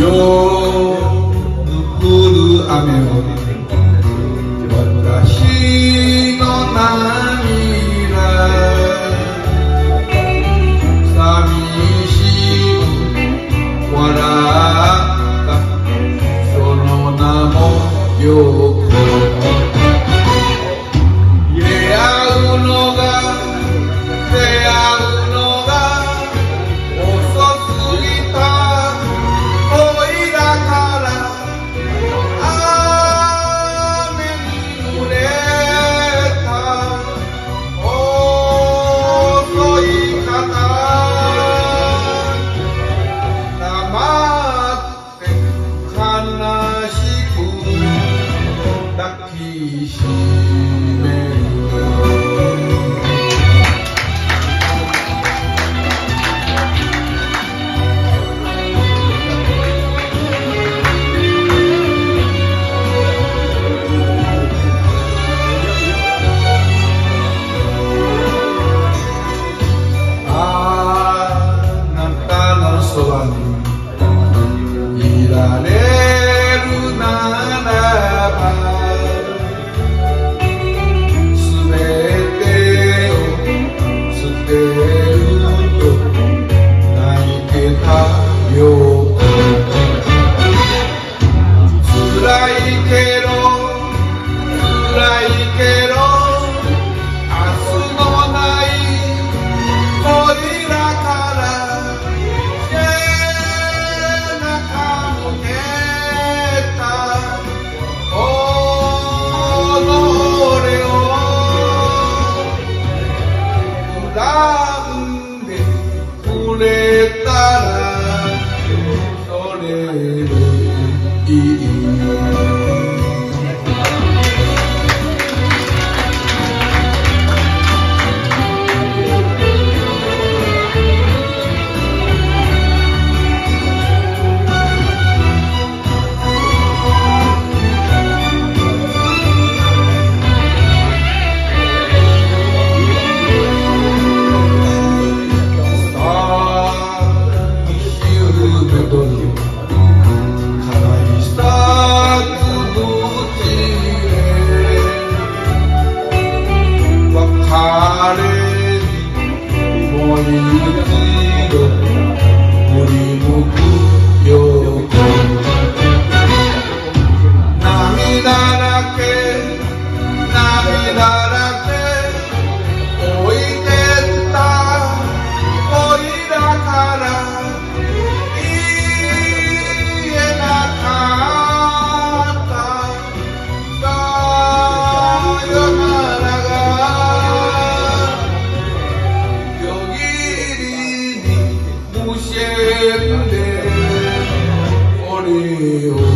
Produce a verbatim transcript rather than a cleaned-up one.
よ降る雨を私の涙寂しく笑ったその名もよく出会うのが出会うのが遅すぎた恋だから雨に濡れた遅い方黙って悲しく抱きしめるそばにいられるならばすべてを捨てると泣いてたよ辛いけど辛いけど明日のない恋だからくれたらそれでいいsiempre,